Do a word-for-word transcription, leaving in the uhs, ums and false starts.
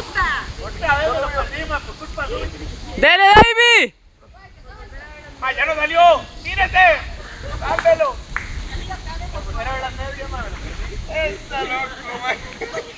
puta! Otra vez me lo perdí, ma, por culpa suya. ¡Dele, David! Ma, ya no salió. ¡Tírese! ¡Dámelo! Por primera vez la media, ma, me lo perdí. ¡Está loco, ma!